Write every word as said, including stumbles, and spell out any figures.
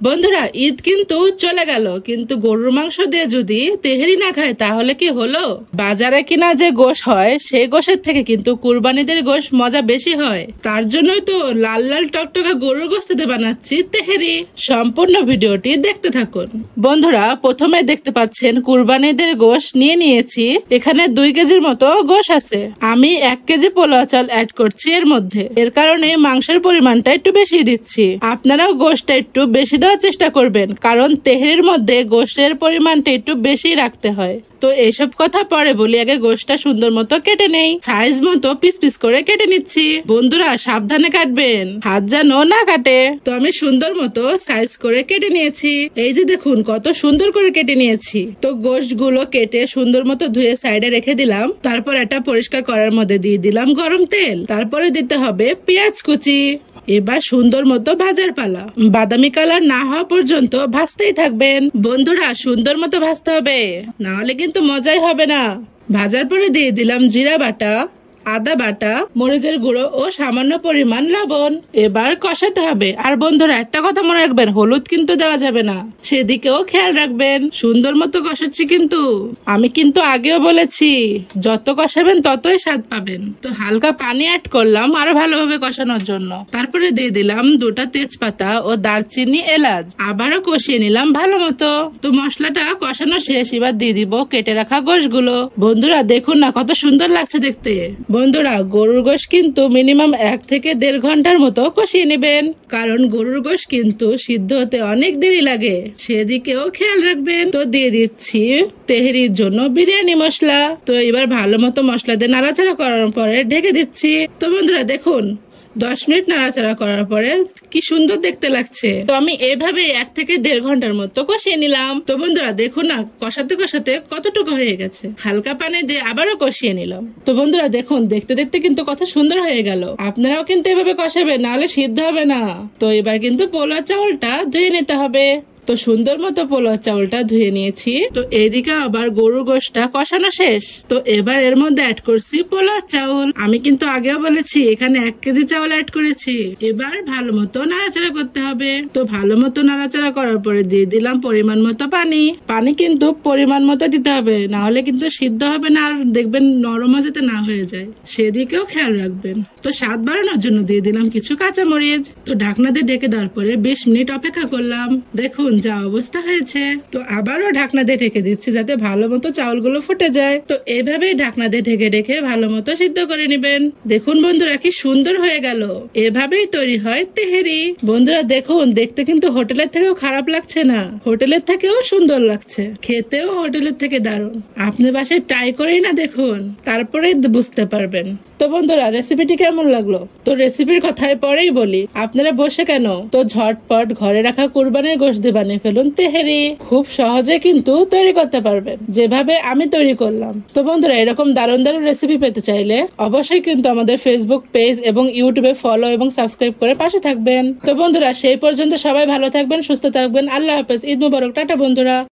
বন্ধুরা, ঈদ কিন্তু চলে গেল, কিন্তু গরুর মাংস দিয়ে যদি তেহেরি না খায় তাহলে কি হলো? বাজারে কিনা যে গোশ হয় সেই গোশের থেকে কিন্তু কুরবানিদের গোশ মজা বেশি হয়। তার জন্যই তো লাল লাল টকটকা গরুর গোশত দিয়ে বানাচ্ছি তেহেরি। সম্পূর্ণ ভিডিওটি দেখতে থাকুন। বন্ধুরা, প্রথমে দেখতে পাচ্ছেন কুরবানিদের গোশ নিয়ে নিয়েছি। এখানে দুই কেজির মতো গোশ আছে। আমি এক কেজি পোলাও চাল অ্যাড করছি এর মধ্যে। এর কারণে মাংসের পরিমাণটা একটু বেশি দিচ্ছি। আপনারাও গোশটা একটু বেশি দেওয়ার চেষ্টা করবেন, কারণ তেহেরির মধ্যে গোশের পরিমাণটা একটু বেশি রাখতে হয়। তো এইসব কথা পরে বলি, আগে গোশটা সুন্দর মতো কেটে নেই। সাইজ মতো পিস পিস করে কেটে নিচ্ছি। বন্ধুরা, সাবধানে কাটবেন, হাত যেন না কাটে। তো আমি সুন্দর মতো সাইজ করে কেটে নিয়েছি। এই যে দেখুন কত সুন্দর করে কেটে নিয়েছি। তো গোশ গুলো কেটে সুন্দর মতো ধুয়ে সাইডে রেখে দিলাম। তারপর একটা পরিষ্কার করার মধ্যে দিয়ে দিলাম গরম তেল। তারপরে দিতে হবে পেঁয়াজ কুচি। এবার সুন্দর মতো ভাজার পালা। বাদামি কালার না হওয়া পর্যন্ত ভাজতেই থাকবেন। বন্ধুরা, সুন্দর মতো ভাজতে হবে, না হলে কিন্তু মজাই হবে না। ভাজার পরে দিয়ে দিলাম জিরা বাটা, আদা বাটা, মরিচের গুঁড়ো ও সামান্য পরিমাণ লবণ। এবার কষাতে হবে। আর বন্ধুরা, একটা কথা মনে রাখবেন, হলুদ কিন্তু দেওয়া যাবে না, সেদিকেও খেয়াল রাখবেন। সুন্দর মতো কষাচ্ছি কিন্তু। আমি কিন্তু আগেও বলেছি, যত কষাবেন ততই স্বাদ পাবেন। তো হালকা পানি অ্যাড করলাম আরো ভালোভাবে কষানোর জন্য। তারপরে দিয়ে দিলাম দুটা তেজপাতা ও দারচিনি, এলাচ। আবারও কষিয়ে নিলাম ভালো মতো। তো মশলাটা কষানো শেষ। এবার দিয়ে দিব কেটে রাখা গোশগুলো। বন্ধুরা, দেখুন না কত সুন্দর লাগছে দেখতে। বন্ধুরা, গরুর গোশ কিন্তু মিনিমাম এক থেকে দেড় ঘন্টার মতো কষিয়ে নেবেন, কারণ গরুর গোশ কিন্তু সিদ্ধ হতে অনেক দেরি লাগে, সেদিকেও খেয়াল রাখবেন। তো দিয়ে দিচ্ছি তেহেরির জন্য বিরিয়ানি মশলা। তো এবার ভালো মতো মশলা দিয়ে নাড়াচাড়া করার পরে ঢেকে দিচ্ছি। তো বন্ধুরা দেখুন, দশ মিনিট নাড়াচাড়া করার পরে কি সুন্দর দেখতে লাগছে। তো আমি এভাবে এক থেকে দেড় ঘন্টার মতো কষিয়ে নিলাম। তো বন্ধুরা দেখুন না, কষাতে কষাতে কতটুকু হয়ে গেছে। হালকা পানি দিয়ে আবারও কষিয়ে নিলাম। তো বন্ধুরা দেখুন, দেখতে দেখতে কিন্তু কত সুন্দর হয়ে গেল। আপনারাও কিন্তু এভাবে কষাবেন, নাহলে সিদ্ধ হবে না। তো এবার কিন্তু পোলাও চাউলটা ধুয়ে নিতে হবে। তো সুন্দর মতো পোলাও চাউলটা ধুয়ে নিয়েছি। তো এইদিকে আবার গরুর গোশটা কষানো শেষ। তো এবার এর মধ্যে অ্যাড করছি পোলাও চাউল। আমি কিন্তু আগেও বলেছি এখানে এক কেজি চাউল অ্যাড করেছি। এবার ভালো মতো নাড়াচাড়া করতে হবে। তো ভালো মতো নাড়াচাড়া করার পরে দিয়ে দিলাম পরিমাণ মতো পানি। পানি কিন্তু পরিমাণ মতো দিতে হবে, না হলে কিন্তু সিদ্ধ হবে না, আর দেখবেন নরমও যাতে না হয়ে যায়, সেদিকেও খেয়াল রাখবেন। তো স্বাদ বাড়ানোর জন্য দিয়ে দিলাম কিছু কাঁচামরিচ। তো ঢাকনা দিয়ে ঢেকে দেওয়ার পরে বিশ মিনিট অপেক্ষা করলাম। দেখুন যা অবস্থা হয়েছে। তো আবারও ঢাকনা দিয়ে ঢেকে দিচ্ছি যাতে ভালো মতো চাউলগুলো ফুটে যায়। তো এইভাবেই ঢাকনা দিয়ে ঢেকে ঢেকে ভালো মতো সিদ্ধ করে নেবেন। দেখুন বন্ধুরা, কি সুন্দর হয়ে গেল। এভাবেই তৈরি হয় তেহেরি। বন্ধুরা দেখুন, দেখতে কিন্তু হোটেলের থেকেও খারাপ লাগছে না, হোটেলের থেকেও সুন্দর লাগছে, খেতেও হোটেলের থেকে দারুণ। আপনি বাসায় ট্রাই করেই না দেখুন, তারপরেই বুঝতে পারবেন। তো বন্ধুরা, রেসিপিটি কেমন লাগলো? তো রেসিপির কথায় পরেই বলি, আপনারা বসে কেন, তো ঝটপট ঘরে রাখা কুরবানির গোশত দিয়ে বানিয়ে ফেলুন তেহেরি। খুব সহজে কিন্তু তৈরি করতে পারবেন, যেভাবে আমি তৈরি করলাম। তো বন্ধুরা, এরকম দারুণ দারুণ রেসিপি পেতে চাইলে অবশ্যই কিন্তু আমাদের ফেসবুক পেজ এবং ইউটিউবে ফলো এবং সাবস্ক্রাইব করে পাশে থাকবেন। তো বন্ধুরা, সেই পর্যন্ত সবাই ভালো থাকবেন, সুস্থ থাকবেন। আল্লাহ হাফেজ। ঈদ মুবারক। টাটা বন্ধুরা।